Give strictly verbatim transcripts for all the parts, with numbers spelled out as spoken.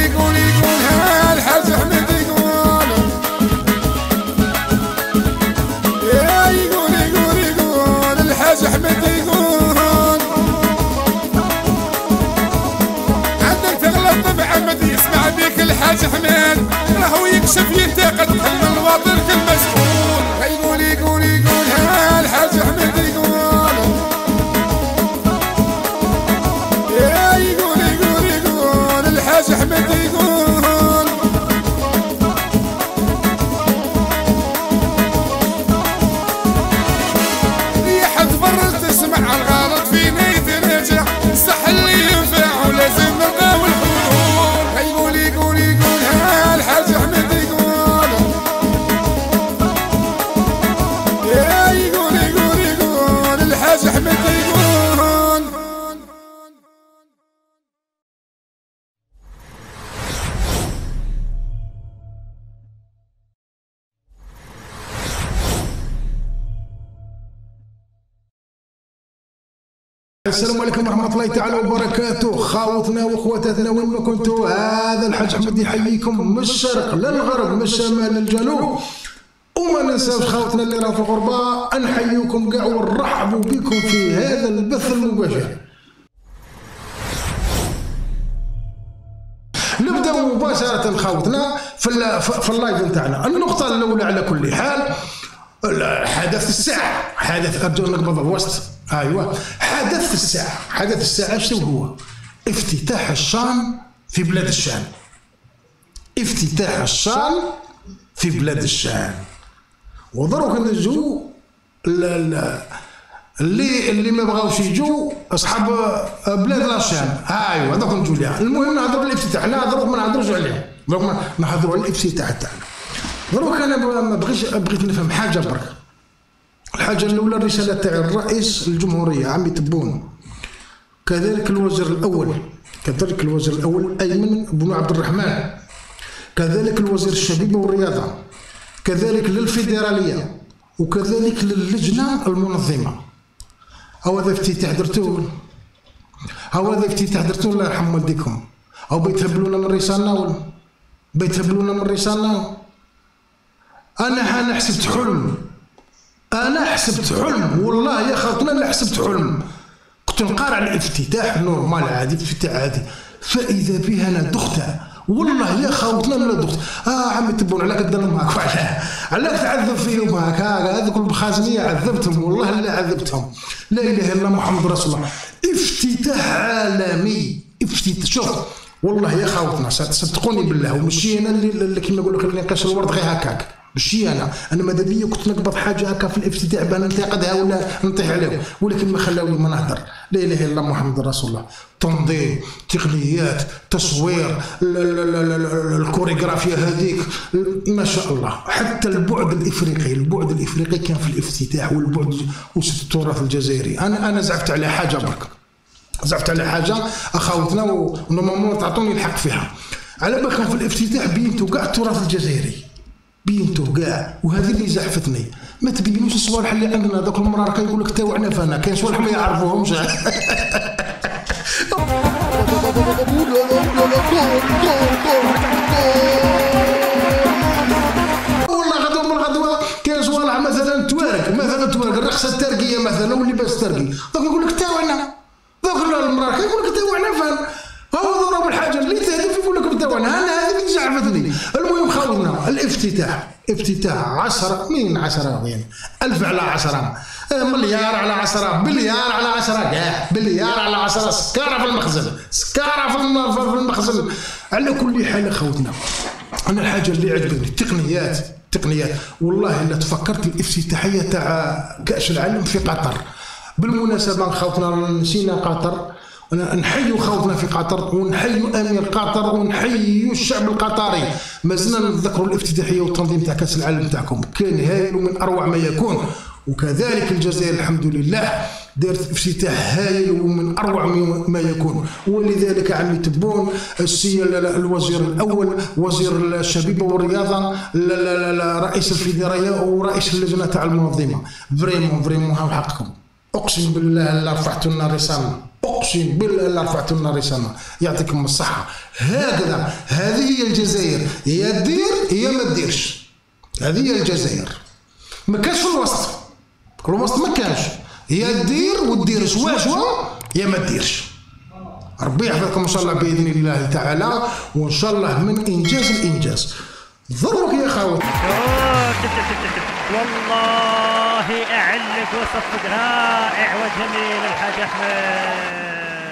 يقول يقول ها الحاج احمد يقول يا يقول يقول يقول الحاج احمد يقول عندك تغلط طبع احمد يسمع بيك الحاج احمد راهو يكشف ينتقد حلم الوطن كل مسؤول. يقول يقول يقول ها الحاج احمد يقول يا يقول يقول يقول الحاج احمد يقول ريحة تفرج تسمع الغلط فينا يترجع صح اللي ينفع ولازم نلقاو الحلول. يقول يقول يقول ها الحاج احمد يقول يا يقول يقول يقول الحاج احمد يقول السلام عليكم ورحمة الله تعالى وبركاته. خاوتنا واخواتاتنا وين ما كنتوا، هذا الحاج احمد يحييكم من الشرق للغرب من الشمال للجنوب. وما ننساوش خاوتنا اللي راهو في الغربة نحييكم كاع ونرحبوا بكم في هذا البث المباشر. نبداو مباشرة خاوتنا في في اللايف نتاعنا. النقطة الأولى على كل حال حدث الساعة، حدث أرجو نقبض الوسط. ايوه حدث الساعة، حدث الساعة شنو هو؟ افتتاح الشام في بلاد الشام. افتتاح الشام في بلاد الشام. ودروك نجو اللي اللي ما بغاوش يجوا اصحاب بلاد الشام. ايوه دوك نجو ليها. المهم نهضروا بالافتتاح، لا دروك ما نهضروش عليه، دروك نهضروا على الافتتاح تاعنا. دروك انا ما بغيتش بغيت نفهم حاجة برك. الحاجة الأولى الرسالة تاع الرئيس الجمهورية عمي تبون، كذلك الوزير الأول، كذلك الوزير الأول أيمن بن عبد الرحمن، كذلك الوزير الشبيبة والرياضة، كذلك للفيدرالية، وكذلك للجنة المنظمة. أو هذا افتتاح درتوه، أو هذا افتتاح درتوه الله يرحم والديكم، أو بيتهبلونا من رسالنا، بيتهبلونا من رسالنا. أنا أنا حسبت حلم، أنا حسبت حلم والله يا خاطنا أنا حسبت حلم. كنت نقارع على الافتتاح نورمال عادي، افتتاح عادي، فإذا بها أنا دختها والله يا خاوتنا أنا دخت. آه عمي تبون علاك تدلهم هاك فعلا، علاك تعذب فيهم هاك، هذوك البخازنية عذبتهم والله لا عذبتهم. لا إله إلا الله محمد رسول الله. افتتاح عالمي، افتتاح. شوف والله يا خاوتنا صدقوني بالله، ومشي أنا اللي, اللي كيما نقول لك اللي نقاش الورد غير هكاك، ماشي انا انا ماذا بيا كنت نقبض حاجه هكا في الافتتاح بان ننتقدها ولا نطيح عليهم، ولكن ما خلاوني ما نهضر. لا اله الا الله محمد رسول الله. تنظيم، تقنيات، تصوير، الكوريغرافيا هذيك ما شاء الله. حتى البعد الافريقي، البعد الافريقي كان في الافتتاح، والبعد وسط التراث الجزائري. انا انا زعفت على حاجه برك، زعفت على حاجه اخاوتنا ونورمالمون تعطوني الحق فيها. على بالكم في الافتتاح بينتو كاع التراث الجزائري، بينتو كاع، وهذه اللي زعفتني. ما تبينوش الصوالح اللي عندنا، ذوك المراركه يقول لك تاوعنا فانا، كاين صوالح ما يعرفوهمش. والله غدوه من غدوه كاين صوالح مثلا توارك، مثلا توارك الرقصه التركيه مثلا واللباس التركي، ذوك يقول لك تاوعنا، ذوك المراركه يقول لك تاوعنا فانا. هو ضرب الحاجه اللي تهدف يقول لك تاوعنا. انا هذه اللي زعفتني. المهم خاوتنا الافتتاح، افتتاح عشرة من عشرة يعني ألف على عشرة، مليار على عشرة، بليار على عشرة، كاع بليار على عشرة، سكارة في المخزن، سكارة في المخزن. على كل حال خوتنا أنا الحاجة اللي عجبتني التقنيات، التقنيات والله إلا تفكرت الافتتاحية تاع كأس العالم في قطر. بالمناسبة خوتنا نسينا قطر، نحيوا خوتنا في قطر ونحيوا امير قطر ونحيوا الشعب القطري. مازلنا نتذكروا الافتتاحيه والتنظيم تاع كاس العالم تاعكم كان هايل ومن اروع ما يكون. وكذلك الجزائر الحمد لله دارت افتتاح هايل ومن اروع ما يكون. ولذلك عمي تبون السي الوزير الاول وزير الشبيبه والرياضه، رئيس الفيدراليه ورئيس اللجنه تاع المنظمه، فريمون فريمون هاو حقكم. اقسم بالله لا رفعتوا لنا رساله، اقسم بالله الا رفعت لنا رساله. يعطيكم الصحه. هكذا هذه هي الجزائر، يا دير يا ما ديرش. هذه هي الجزائر. ما كانش في الوسط، الوسط ما كانش، يا دير ودير شوا شوا يا ما ديرش. ربي يحفظكم ان شاء الله باذن الله تعالى، وان شاء الله من انجاز لانجاز. ضرك يا خاوت. والله اعلك وصفك رائع وجميل الحاج احمد.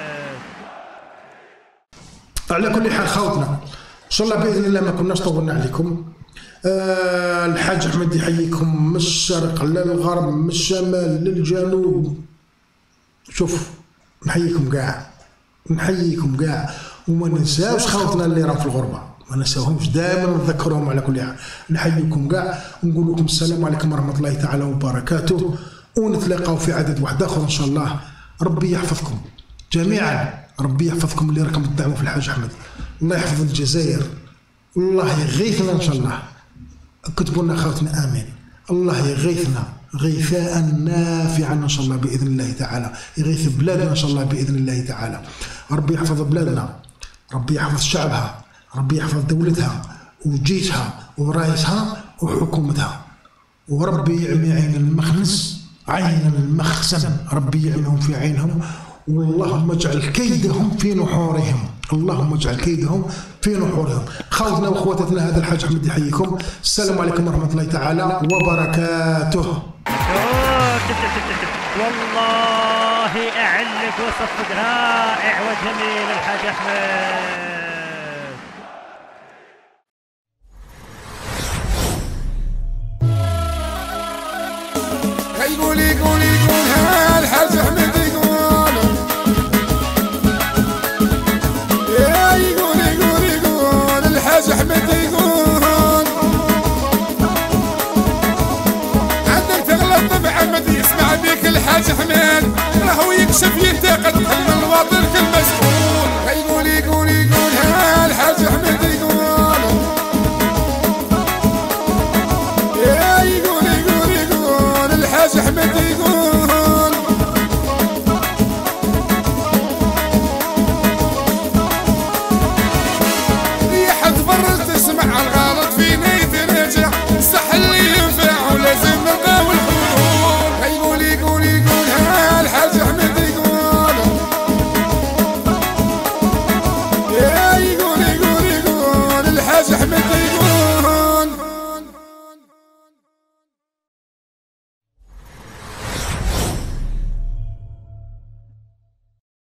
على كل حال خوتنا ان شاء الله باذن الله ما كناش طولنا عليكم. أه الحاج احمد يحييكم من الشرق للغرب، من الشمال للجنوب. شوف نحييكم كاع، نحييكم كاع، وما ننساوش خوتنا اللي راهم في الغربه، ما ننساوهمش، دائما نذكرهم على كل حال. نحييكم كاع ونقول لكم السلام عليكم ورحمه الله تعالى وبركاته، ونتلاقاو في عدد واحد اخر ان شاء الله. ربي يحفظكم جميعا، ربي يحفظكم اللي راكم تدعموا في الحاج احمد. الله يحفظ الجزائر، الله يغيثنا ان شاء الله. كتبوا لنا خوتنا امين. الله يغيثنا غيثاء نافعا ان شاء الله باذن الله تعالى، يغيث بلادنا ان شاء الله باذن الله تعالى. ربي يحفظ بلادنا، ربي يحفظ شعبها، ربي يحفظ دولتها وجيشها ورئيسها وحكومتها، وربي يعمي عين المخنس عين المخزن، ربي يعميهم في عينهم، واللهم اجعل كيدهم في نحورهم، اللهم اجعل كيدهم في نحورهم. خوتنا واخواتنا هذا الحاج احمد يحييكم. السلام عليكم ورحمه الله تعالى وبركاته. والله اعلك وصفك رائع وجميل الحاج احمد. يقول يقول يقول ها الحاج احمد يقول، يا يقول يقول يقول الحاج احمد يقول، عندك تغلط بعمد يسمع بيك الحاج احمد، راهو يكشف ينتقد من الوطن